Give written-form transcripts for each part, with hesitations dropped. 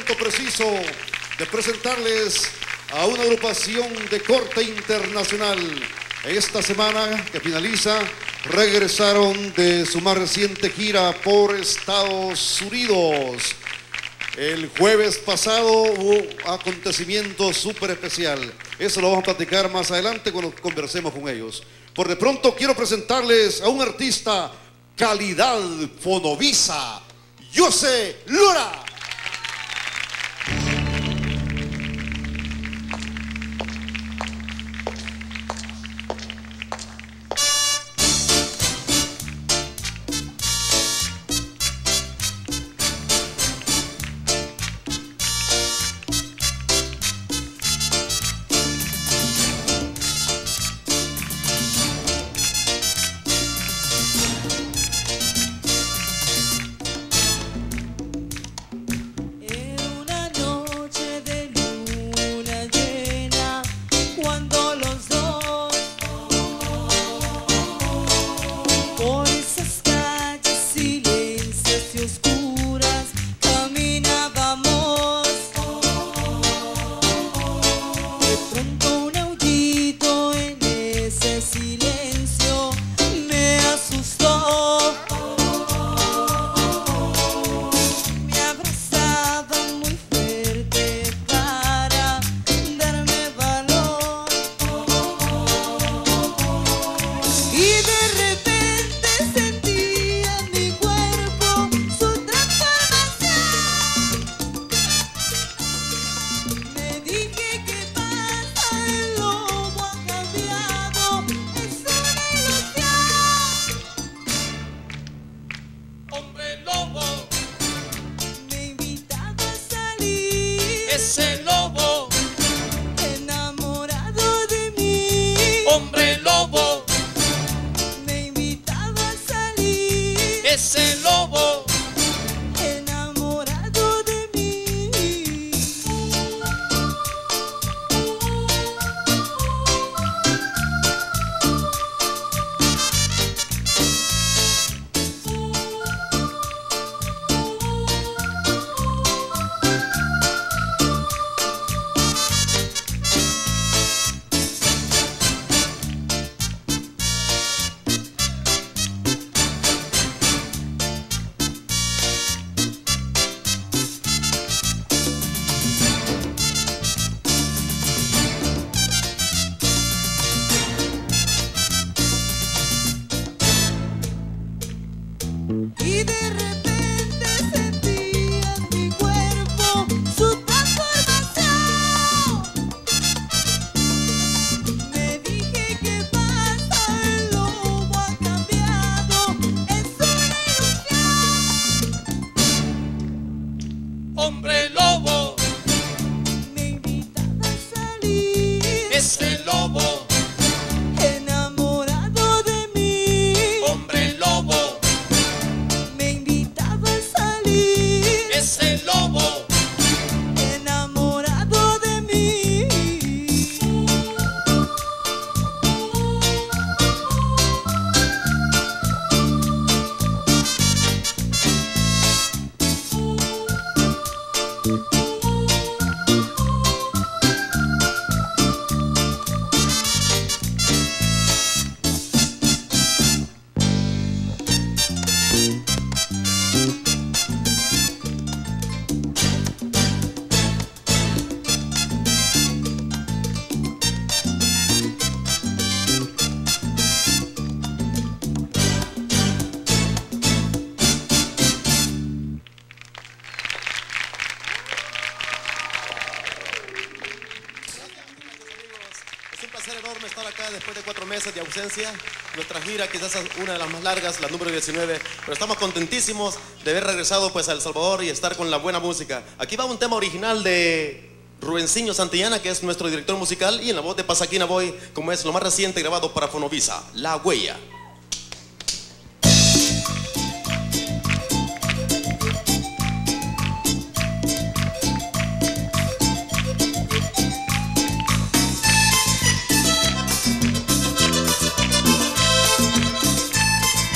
momento preciso de presentarles a una agrupación de corte internacional. Esta semana que finaliza, regresaron de su más reciente gira por Estados Unidos. El jueves pasado hubo acontecimiento súper especial. Eso lo vamos a platicar más adelante cuando conversemos con ellos. Por de pronto quiero presentarles a un artista calidad Fonovisa, José Lora. Ese lobo, enamorado de mí. Hombre lobo, me invitaba a salir. Ese lobo, enamorado de mí. Y de repente sentía en mi cuerpo su transformación. Me dije que pasa, el lobo ha cambiado, es una ilusión. Hombre lobo, me invitaba a salir. Ese lobo, enamorado de mí. Hombre lobo, ese lobo, enamorado de mí. Es un placer enorme estar acá después de 4 meses de ausencia. Nuestra gira quizás es una de las más largas, la número 19, pero estamos contentísimos de haber regresado pues a El Salvador y estar con la buena música. Aquí va un tema original de Rubensinho Santillana, que es nuestro director musical, y en la voz de Pasaquina Boy, como es lo más reciente grabado para Fonovisa, La Huella.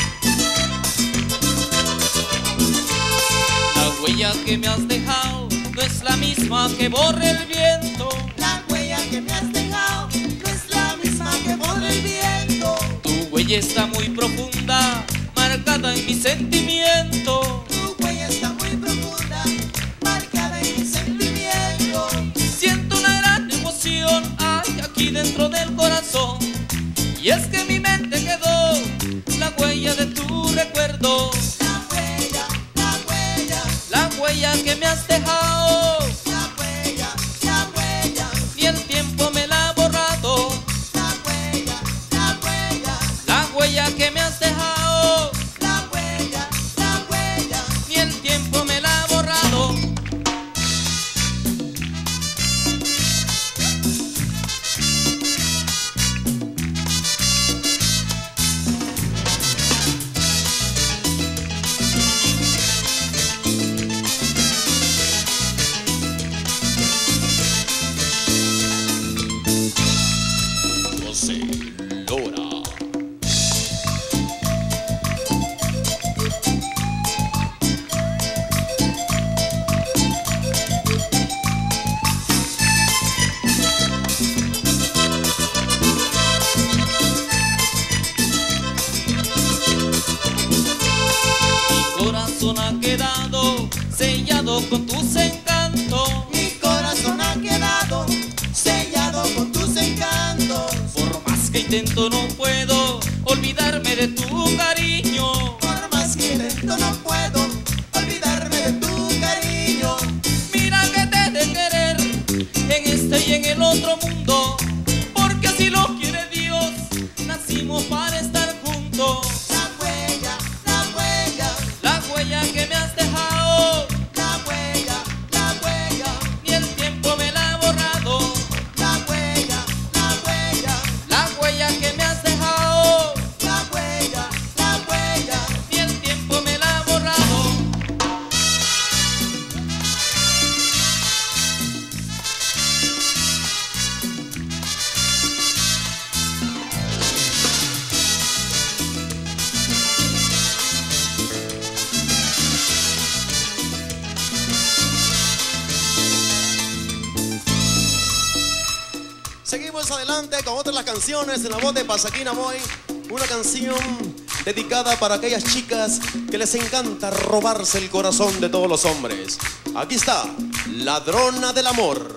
La huella que me has dejado no es la misma que borre el viento. La huella que me has dejado no es la misma que borra el viento. Tu huella está muy profunda, marcada en mi sentimiento. Tu huella está muy profunda, marcada en mi sentimiento. Siento una gran emoción, hay aquí dentro del corazón. Y es que en mi mente quedó la huella de tu recuerdo. La huella que me has dejado. La huella, ni el tiempo me la ha borrado. la huella que me has dejado. la huella, Ni el tiempo me la ha borrado. José Lora. Mi corazón ha quedado sellado con tus encantos. mi corazón ha quedado sellado con tus encantos. Por más que intento no puedo olvidarme de tu cariño. Por más que intento no puedo olvidarme de tu cariño. Mira que te he de querer en este y en el otro mundo, porque así lo quiere Dios, nacimos para estar juntos. La huella que me has dejado. Ni el tiempo me la ha borrado. La huella que me has dejado. Ni el tiempo me la ha borrado. Seguimos adelante con otras las canciones en la voz de Pasaquina Boy. Una canción dedicada para aquellas chicas que les encanta robarse el corazón de todos los hombres. Aquí está, Ladrona del Amor.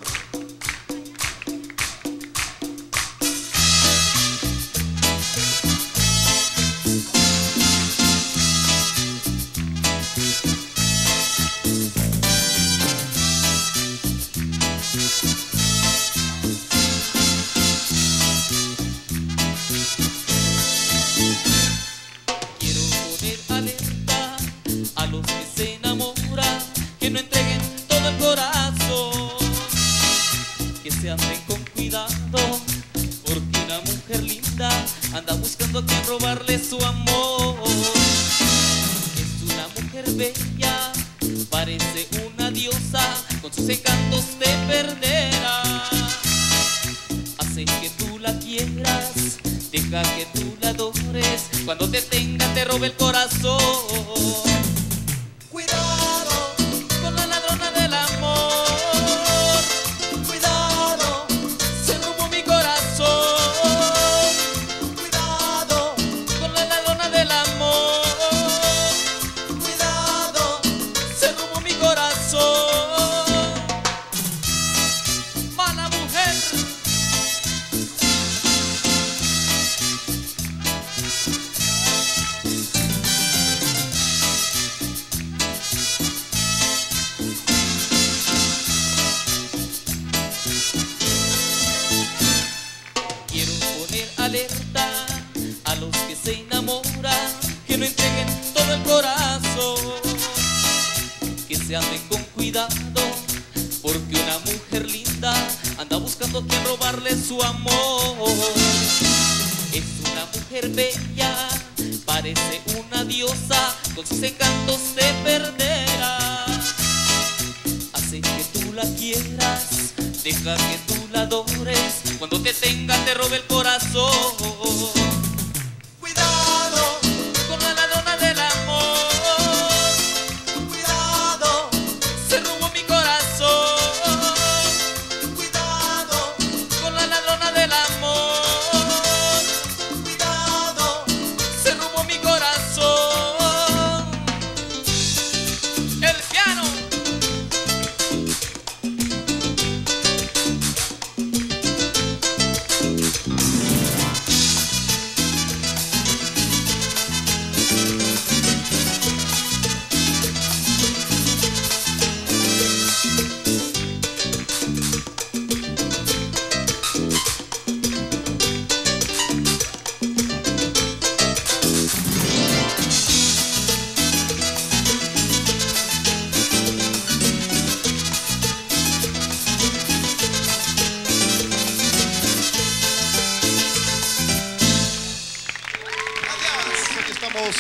Quiero poner alerta a los que se enamoran, que no entreguen todo el corazón, que se anden con cuidado, porque una mujer linda anda buscando a quien robarle su amor. Es una mujer bella, parece una diosa, con sus encantos te perderá. Hace que tú la quieras, deja que tú la adores, cuando te tenga te robe el corazón. Cuidado, Con la ladrona del amor, cuidado, se robó mi corazón. cuidado, Con la ladrona del amor, cuidado. se robó mi corazón. Mala mujer. Quiero poner alerta a los que se enamoran, que no entreguen todo el corazón, que se anden con cuidado, porque una mujer linda anda buscando a quien robarle su amor. Es una mujer bella, parece una diosa, con sus encantos te perderá. Hace que tú la quieras, deja que tú la adores, cuando te tenga te robe el corazón. Cuidado, Con la ladrona del amor, cuidado, se robó mi corazón.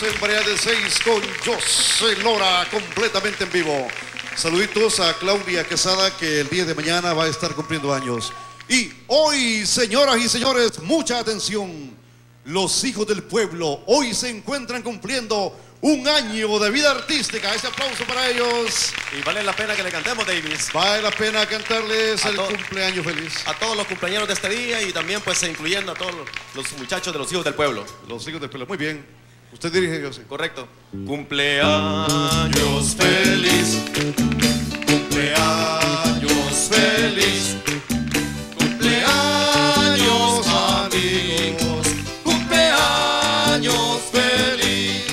en Variedad de 6 con José Lora, completamente en vivo. Saluditos a Claudia Quesada, que el día de mañana va a estar cumpliendo años. Y hoy, señoras y señores, mucha atención. Los hijos del pueblo hoy se encuentran cumpliendo un año de vida artística. Ese aplauso para ellos. Y vale la pena que le cantemos, Davis. Vale la pena cantarles el cumpleaños feliz. A todos los cumpleaños de este día y también pues incluyendo a todos los muchachos de los hijos del pueblo. Los hijos del pueblo, muy bien. Usted dirige, José. Correcto. Cumpleaños feliz. Cumpleaños feliz. Cumpleaños amigos. Cumpleaños feliz.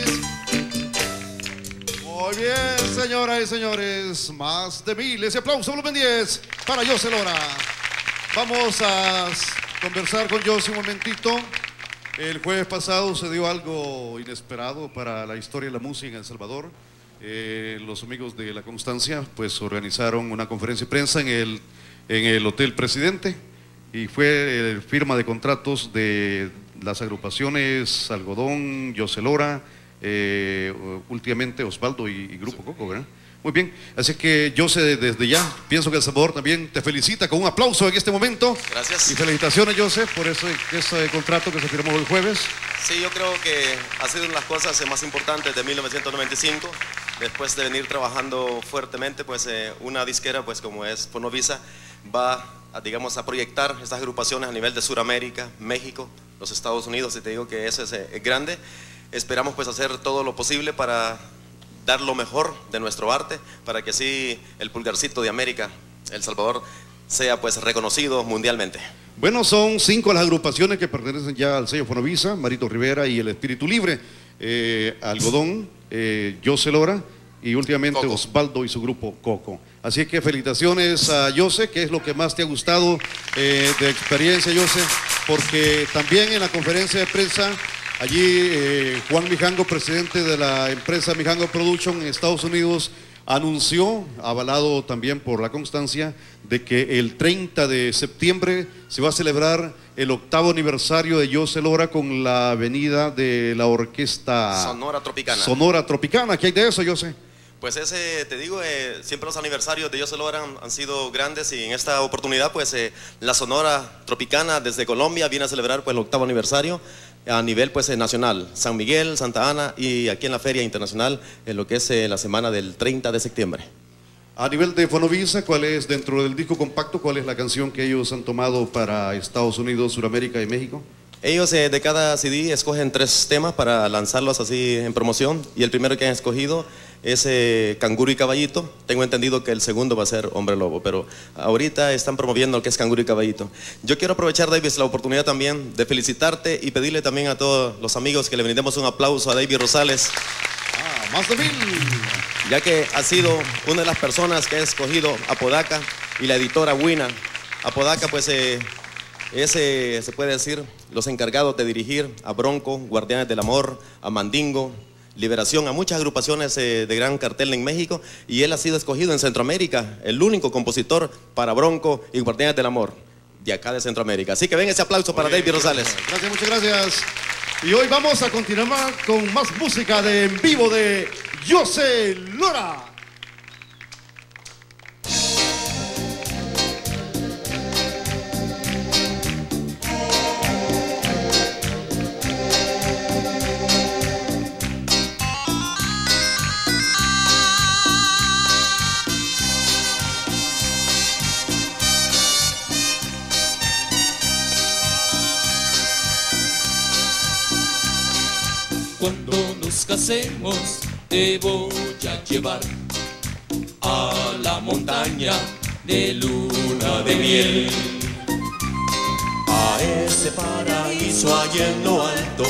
Muy bien, señoras y señores. Más de 1000. Ese aplauso, volumen 10 para José Lora. Vamos a conversar con José un momentito. El jueves pasado se dio algo inesperado para la historia de la música en El Salvador. Los amigos de La Constancia pues organizaron una conferencia de prensa en el Hotel Presidente y fue firma de contratos de las agrupaciones Algodón, José Lora, últimamente Osvaldo y Grupo Coco, ¿verdad? Muy bien, así que yo sé desde ya, pienso que El Salvador también te felicita con un aplauso en este momento. Gracias. Y felicitaciones, José, por ese contrato que se firmó el jueves. Sí, yo creo que ha sido una de las cosas más importantes de 1995. Después de venir trabajando fuertemente, pues una disquera, pues como es Fonovisa, va a, digamos, a proyectar estas agrupaciones a nivel de Sudamérica, México, los Estados Unidos, y te digo que eso es grande. Esperamos pues hacer todo lo posible para dar lo mejor de nuestro arte, para que así el pulgarcito de América, El Salvador, sea pues reconocido mundialmente. Bueno, son 5 las agrupaciones que pertenecen ya al sello Fonovisa: Marito Rivera y El Espíritu Libre, Algodón, José Lora y últimamente Coco. Osvaldo y su grupo Coco. Así que felicitaciones a José. ¿Qué es lo que más te ha gustado de experiencia, José? Porque también en la conferencia de prensa allí Juan Mijango, presidente de la empresa Mijango Production en Estados Unidos, anunció, avalado también por La Constancia, de que el 30 de septiembre se va a celebrar el 8º aniversario de José Lora con la venida de la orquesta Sonora Tropicana. Sonora Tropicana. ¿Qué hay de eso, José? Pues te digo, siempre los aniversarios de José Lora han sido grandes y en esta oportunidad pues la Sonora Tropicana desde Colombia viene a celebrar pues el 8º aniversario a nivel pues nacional, San Miguel, Santa Ana y aquí en la Feria Internacional en lo que es la semana del 30 de septiembre. A nivel de Fonovisa, ¿cuál es dentro del disco compacto, cuál es la canción que ellos han tomado para Estados Unidos, Sudamérica y México? Ellos de cada CD escogen 3 temas para lanzarlos así en promoción y el primero que han escogido es Canguro y Caballito. Tengo entendido que el segundo va a ser Hombre Lobo, pero ahorita están promoviendo lo que es Canguro y Caballito. Yo quiero aprovechar, Davis, la oportunidad también de felicitarte y pedirle también a todos los amigos que le brindemos un aplauso a David Rosales. Más de 1000. Ya que ha sido una de las personas que ha escogido Apodaca y la editora Wina. Apodaca pues se puede decir los encargados de dirigir a Bronco, Guardianes del Amor, a Mandingo, Liberación, a muchas agrupaciones de gran cartel en México, y él ha sido escogido en Centroamérica, el único compositor para Bronco y Guardianes del Amor de acá de Centroamérica. Así que ven ese aplauso para David Rosales. Gracias, muchas gracias. Y hoy vamos a continuar con más música de en vivo de José Lora. Cuando nos casemos te voy a llevar a la montaña de luna de miel, A ese paraíso allá en lo alto,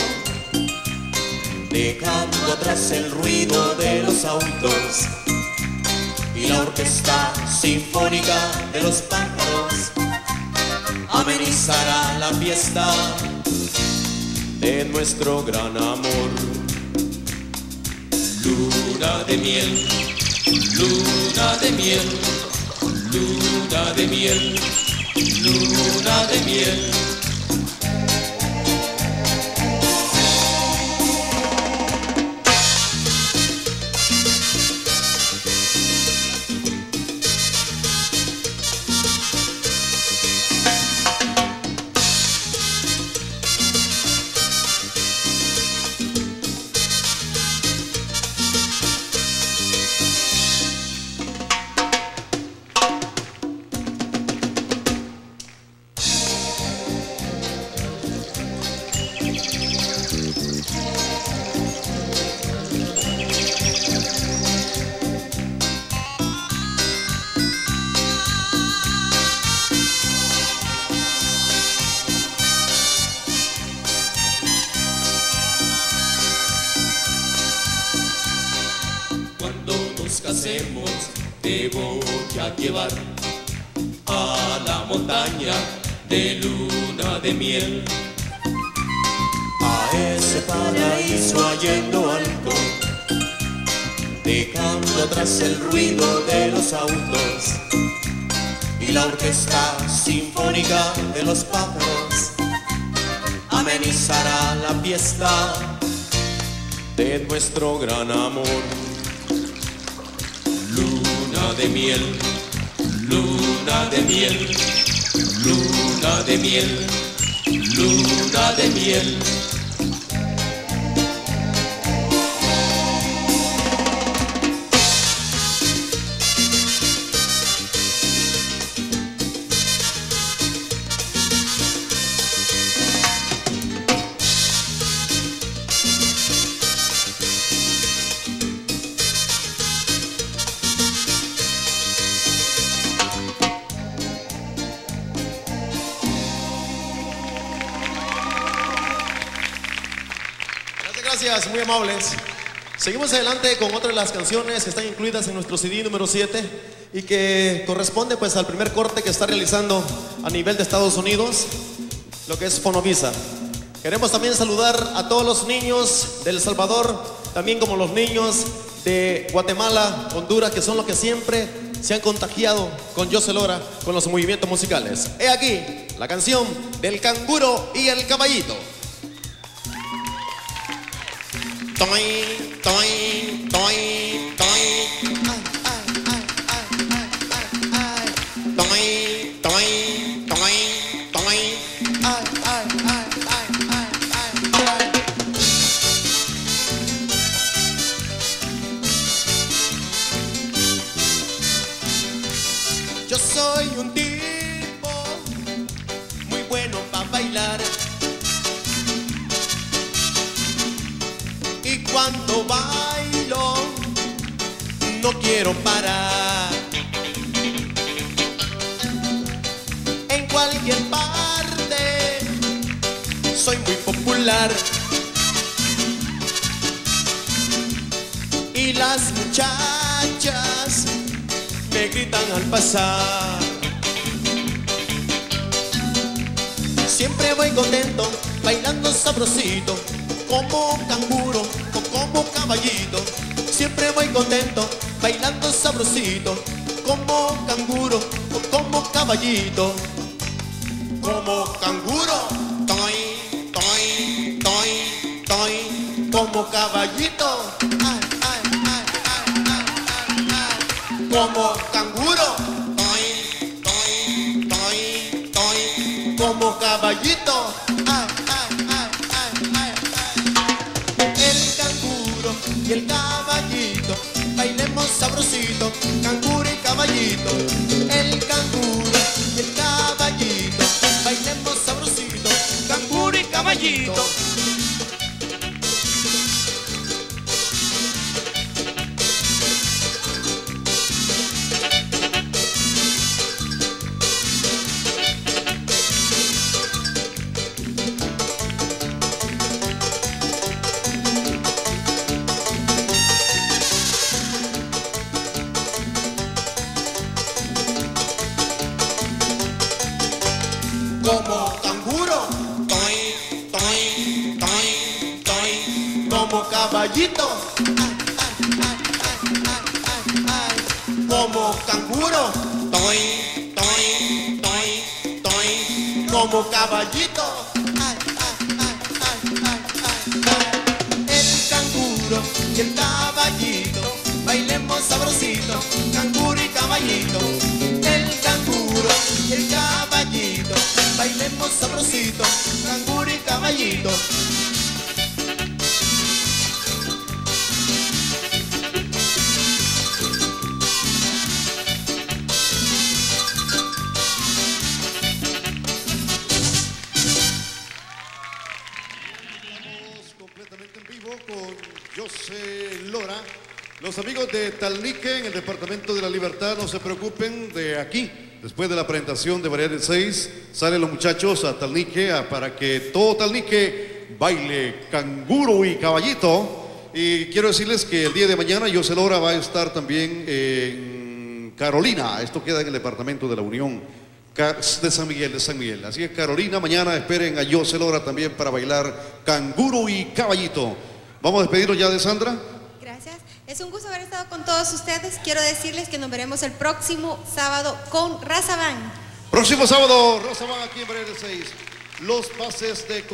dejando atrás el ruido de los autos y la orquesta sinfónica de los pájaros amenizará la fiesta de nuestro gran amor. luna de miel, luna de miel, luna de miel, luna de miel. nos casemos, te voy a llevar a la montaña de luna de miel. A ese paraíso allá en lo alto, dejando atrás el ruido de los autos y la orquesta sinfónica de los pájaros, amenizará la fiesta de nuestro gran amor. Luna de miel, luna de miel, luna de miel, luna de miel. Gracias, muy amables. Seguimos adelante con otra de las canciones que están incluidas en nuestro CD número 7 y que corresponde pues al primer corte que está realizando a nivel de Estados Unidos, lo que es Fonovisa. Queremos también saludar a todos los niños de El Salvador, también como los niños de Guatemala, Honduras, que son los que siempre se han contagiado con José Lora, con los movimientos musicales. He aquí la canción del canguro y el caballito. Toy, toy, toy, toy. Toy, toy, toy, toy. Yo soy un tipo muy bueno para bailar. Y cuando bailo, no quiero parar. En cualquier parte, soy muy popular. Y las muchachas me gritan al pasar. Siempre voy contento, bailando sabrosito, como canguro o como caballito. Siempre voy contento, bailando sabrosito, como canguro o como caballito. Como canguro, toy, toy, toy, toy. Como caballito, ay, ay, ay, ay, ay, ay. Como canguro, toy, toy, toy, toy. Como caballito, ay, ay, ay, ay, ay. El canguro y el caballito, bailemos sabrosito, canguro y caballito. El canguro y el caballito, bailemos sabrosito, canguro y caballito. Como canguro, toy, toy, toy, toy. Como caballito, ay, ay, ay, ay, ay, ay. Como canguro, toy, toy, toy, toy. Como caballito, ay, ay, ay, ay, ay, ay. El canguro y el caballito, bailemos sabrosito, canguro y caballito. El canguro y el caballito, bailemos sabrosito, canguro y caballito. Estamos completamente en vivo con José Lora. Los amigos de Talnique en el Departamento de la Libertad, no se preocupen, de aquí, después de la presentación de Variedades 6, salen los muchachos a Talnique para que todo Talnique baile canguro y caballito. y quiero decirles que el día de mañana José Lora va a estar también en Carolina. Esto queda en el departamento de la Unión de San Miguel. Así que Carolina, mañana esperen a José Lora también para bailar canguro y caballito. Vamos a despedirnos ya de Sandra. Gracias. Es un gusto haber estado con todos ustedes. Quiero decirles que nos veremos el próximo sábado con Raza Band. Próximo sábado, Raza Band aquí en Variedad del 6. Los pases de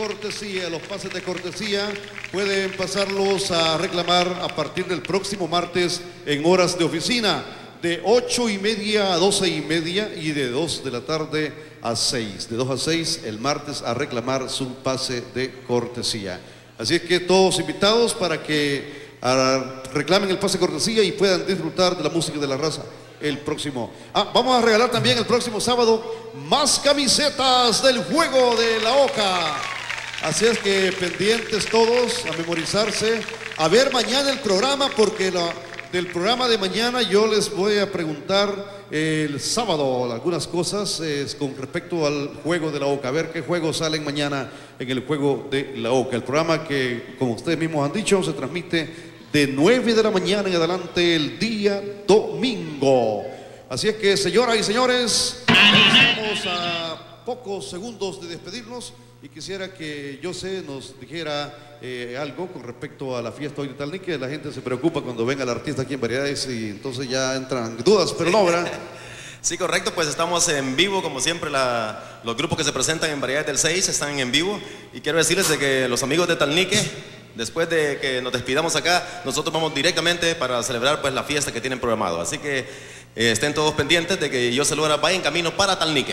cortesía pueden pasarlos a reclamar a partir del próximo martes en horas de oficina, de 8:30 a 12:30 y de 2 de la tarde a 6. De 2 a 6 el martes a reclamar su pase de cortesía. Así es que todos invitados para que reclamen el pase de cortesía y puedan disfrutar de la música de la raza el próximo. Vamos a regalar también el próximo sábado más camisetas del juego de la Oca. Así es que pendientes todos a memorizarse, a ver mañana el programa, porque del programa de mañana yo les voy a preguntar el sábado algunas cosas con respecto al juego de la Oca, a ver qué juegos salen mañana en el juego de la Oca. El programa que, como ustedes mismos han dicho, se transmite de 9 de la mañana en adelante el día domingo. Así es que, señoras y señores, estamos a pocos segundos de despedirnos y quisiera que José nos dijera algo con respecto a la fiesta hoy de Talnique. La gente se preocupa cuando venga el artista aquí en Variedades y entonces ya entran dudas, pero no, ¿verdad? Sí, correcto, pues estamos en vivo, como siempre, los grupos que se presentan en Variedades del 6 están en vivo, y quiero decirles de que los amigos de Talnique, después de que nos despidamos acá, nosotros vamos directamente para celebrar pues la fiesta que tienen programado, así que estén todos pendientes de que José Lora vaya en camino para Talnique.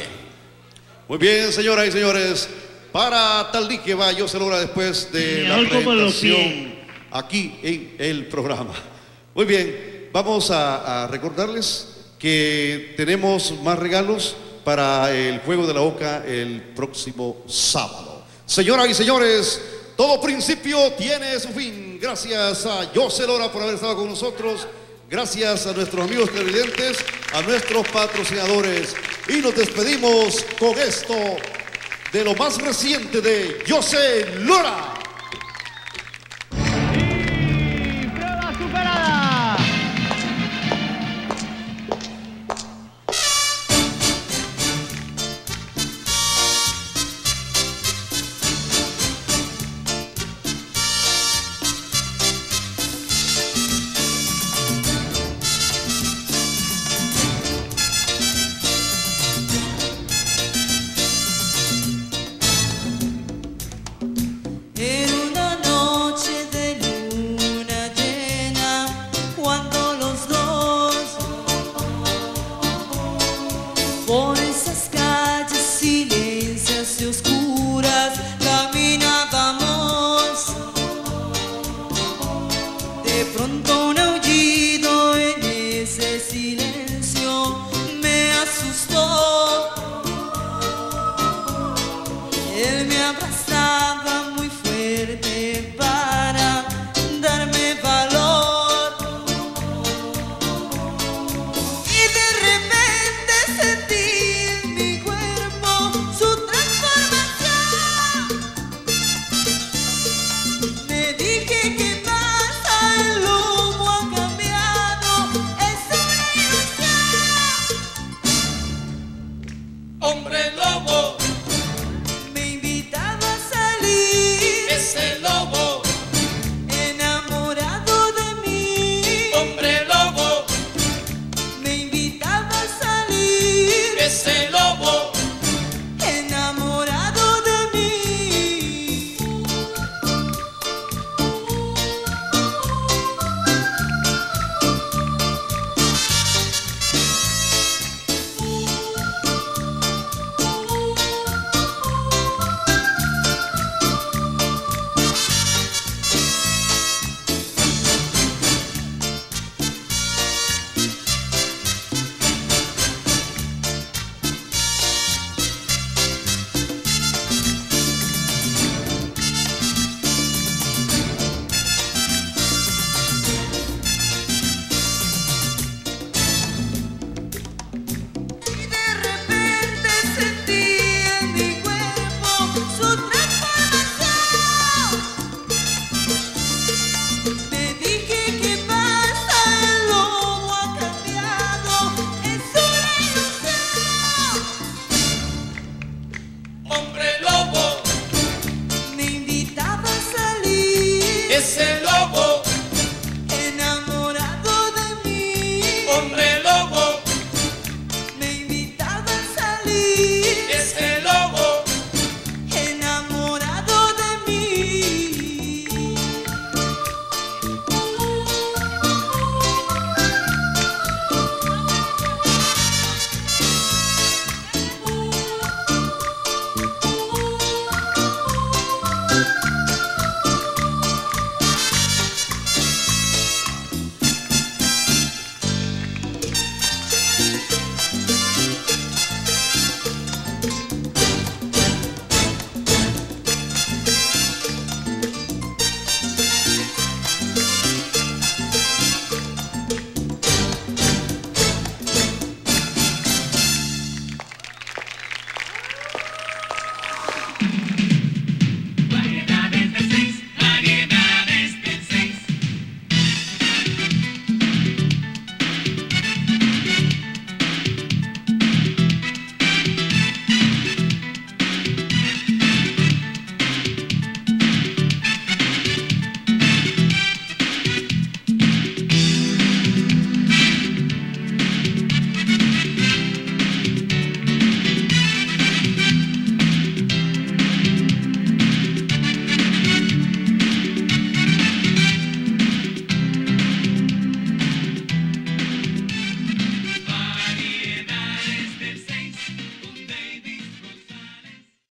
Muy bien, señoras y señores, para Talnique va José Lora después de la presentación aquí en el programa. Muy bien, vamos a recordarles que tenemos más regalos para el juego de la Oca el próximo sábado. Señoras y señores, todo principio tiene su fin. Gracias a José Lora por haber estado con nosotros. Gracias a nuestros amigos televidentes, a nuestros patrocinadores. Y nos despedimos con esto de lo más reciente de José Lora.